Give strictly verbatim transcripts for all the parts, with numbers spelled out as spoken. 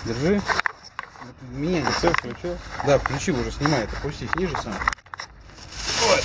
Держи. Меня не все включил. Да, включил уже, снимай это. Пустись ниже сам. Вот.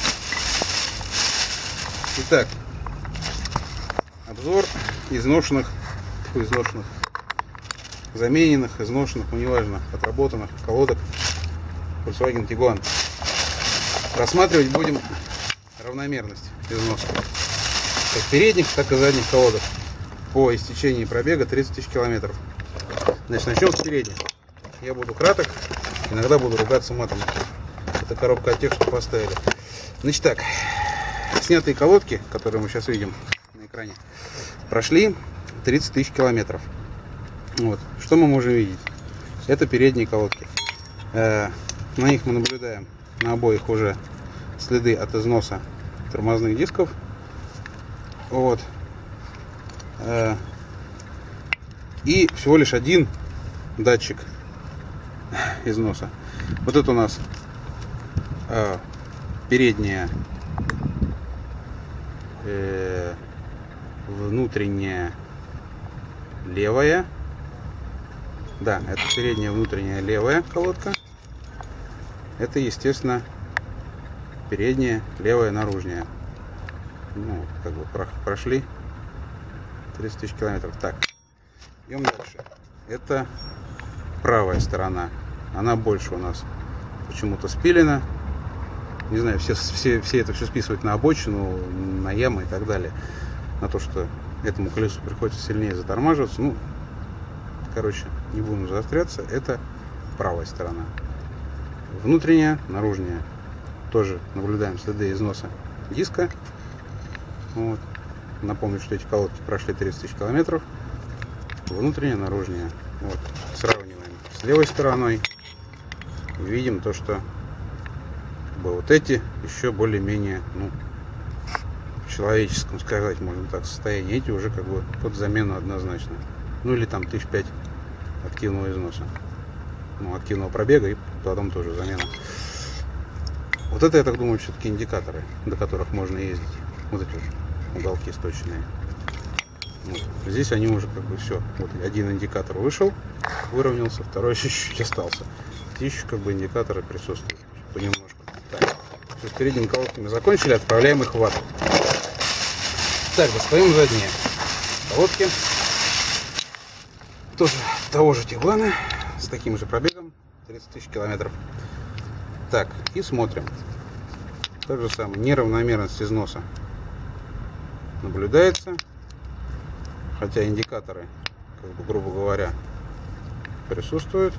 Итак, обзор изношенных, изношенных, замененных, изношенных, ну неважно, отработанных колодок Volkswagen Tiguan. Рассматривать будем равномерность износа как передних, так и задних колодок по истечении пробега тридцать тысяч километров. Значит, начнем с передних. Я буду краток, иногда буду ругаться матом. Это коробка от тех, что поставили. Значит так, снятые колодки, которые мы сейчас видим на экране, прошли тридцать тысяч километров. Вот. Что мы можем видеть? Это передние колодки. Э, на них мы наблюдаем на обоих уже следы от износа тормозных дисков. Вот. Э, и всего лишь один датчик износа. Вот это у нас э, передняя э, внутренняя левая. Да, это передняя внутренняя левая колодка. Это, естественно, передняя левая наружная. Ну, как бы прошли тридцать тысяч километров. Так, идем дальше. Это правая сторона. Она больше у нас почему-то спилена. Не знаю, все, все, все это все списывают на обочину, на ямы и так далее. На то, что этому колесу приходится сильнее затормаживаться. Ну, короче, не будем заостряться. Это правая сторона. Внутренняя, наружная. Тоже наблюдаем следы износа диска. Вот. Напомню, что эти колодки прошли тридцать тысяч километров. Внутренняя, наружная. Вот. Сравниваем с левой стороной. Видим то, что как бы, вот эти еще более-менее, ну, в человеческом, сказать, можно так, состоянии. Эти уже как бы под замену однозначно. Ну или там тысяч пять активного износа. Ну, активного пробега и потом тоже замена. Вот это, я так думаю, все-таки индикаторы, до которых можно ездить. Вот эти вот уголки сточные. Вот. Здесь они уже как бы все. Вот один индикатор вышел, выровнялся, второй еще чуть-чуть остался. Здесь еще как бы индикаторы присутствуют понемножку. Так, все, с передними колодками закончили, отправляем их в ад. Так, достаем задние колодки. Тоже того же Тигуана, с таким же пробегом, тридцать тысяч километров. Так, и смотрим. Так же самое, неравномерность износа наблюдается. Хотя индикаторы, как бы, грубо говоря, присутствуют.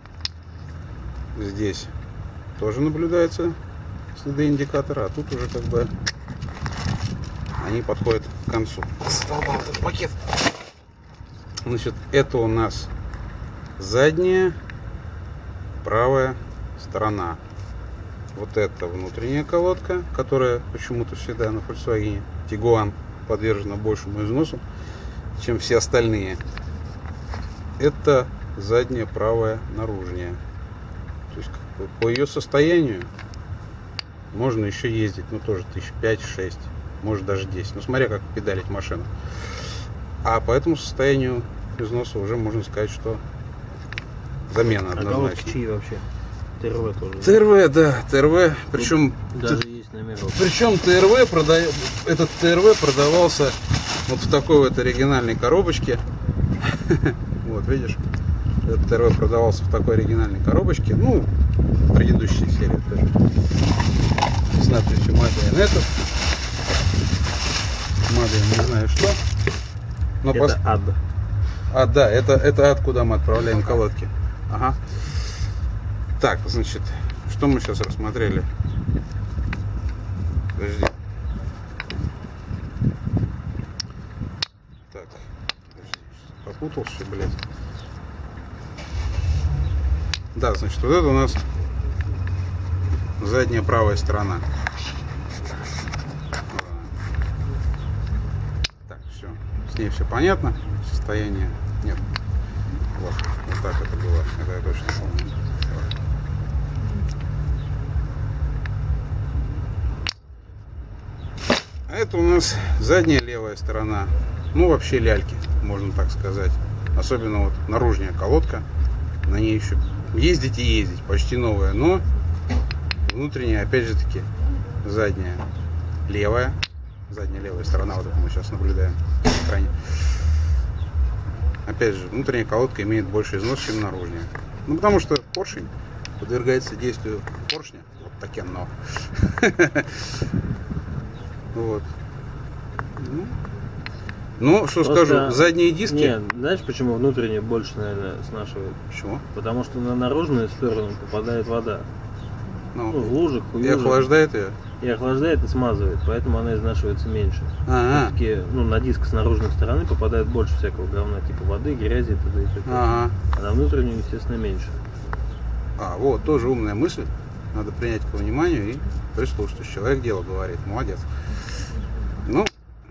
Здесь тоже наблюдаются следы индикатора, а тут уже как бы они подходят к концу. Задолбал этот пакет. Значит, это у нас задняя правая сторона. Вот это внутренняя колодка, которая почему-то всегда на Volkswagen Tiguan подвержена большему износу, чем все остальные. Это задняя правая наружная. То есть как бы, по ее состоянию можно еще ездить, ну тоже тысяч пять-шесть, может даже десять. Ну смотря как педалить машину. А по этому состоянию износа уже можно сказать, что замена однозначно. А колодки чьи вообще? ТРВ тоже. ТРВ, да, ТРВ. Причем даже т... есть номер. Причем ТРВ прода... этот ТРВ продавался вот в такой вот оригинальной коробочке. Вот, видишь? Этот ТРВ продавался в такой оригинальной коробочке. Ну, предыдущей серии тоже. С надписью Мадия Нетов. Мадия, не знаю что. Но это пост... ад. А, да, это, это ад, куда мы отправляем колодки. Ага. Так, значит, что мы сейчас рассмотрели? Подожди. Так, подожди. Попутался, блядь. Да, значит, вот это у нас задняя правая сторона. Так, все. С ней все понятно. Состояние нет. Вот, вот так это было. Это я точно помню. А это у нас задняя левая сторона. Ну, вообще ляльки, можно так сказать. Особенно вот наружная колодка. на ней еще ездить и ездить, почти новая, но внутренняя, опять же таки, задняя левая, задняя левая сторона, вот это мы сейчас наблюдаем на экране. Опять же, внутренняя колодка имеет больше износ, чем наружная. Ну, потому что поршень подвергается действию поршня, вот таким, но. Вот. Ну, что Просто... скажу, задние диски... Нет, знаешь, почему внутренние больше, наверное, снашивают? Почему? Потому что на наружную сторону попадает вода. Ну, Ну, в лужах, и охлаждает ее? И охлаждает, и смазывает, поэтому она изнашивается меньше. А-а. Все-таки, ну, на диск с наружной стороны попадает больше всякого говна, типа воды, грязи и т.д. и т.п. Ага. А на внутреннюю, естественно, меньше. А, вот, тоже умная мысль. Надо принять к вниманию и прислушаться. Человек дело говорит. Молодец. Ну,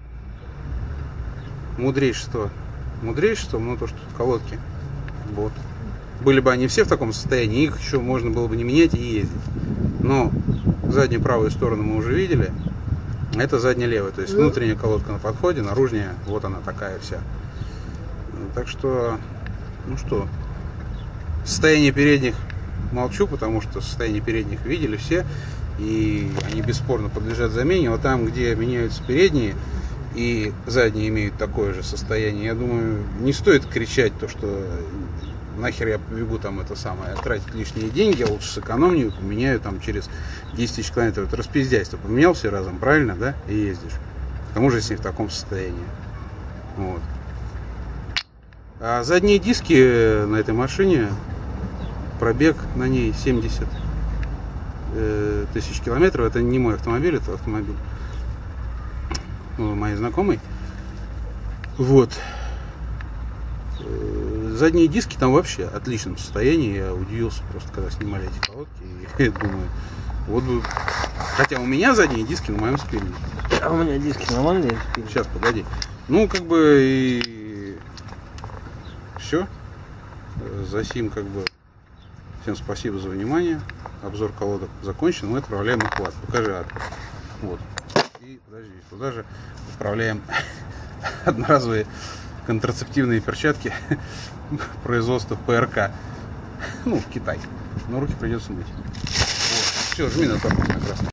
мудрейшество. Мудрейшество, ну, то, что колодки. Вот. Были бы они все в таком состоянии, их еще можно было бы не менять и ездить. Но заднюю правую сторону мы уже видели. Это задняя левая. То есть внутренняя колодка на подходе, наружная, вот она такая вся. Так что, ну что, состояние передних молчу, потому что состояние передних видели все. И они бесспорно подлежат замене. Вот там, где меняются передние и задние имеют такое же состояние, я думаю, не стоит кричать то, что нахер я побегу там это самое, тратить лишние деньги, а лучше сэкономлю и поменяю там через десять тысяч километров. Это распиздяйство. Поменял все разом, правильно, да? И ездишь. К тому же, если в таком состоянии. Вот. А задние диски на этой машине, пробег на ней семьдесят тысяч километров. Это не мой автомобиль, это автомобиль моей знакомой. Вот. Задние диски там вообще в отличном состоянии. Я удивился просто, когда снимали эти колодки. И думаю, вот бы... Хотя у меня задние диски на моем спильнике. А у меня диски нормальные? Сейчас, погоди. Ну, как бы и... Все. За сим, как бы... Всем спасибо за внимание. Обзор колодок закончен. Мы отправляем их в ад. Покажи ад. Вот. И, подожди, туда же отправляем одноразовые контрацептивные перчатки производства ПРК. Ну, Китай. Но руки придется мыть. Вот. Все, жми на тормоз на красный.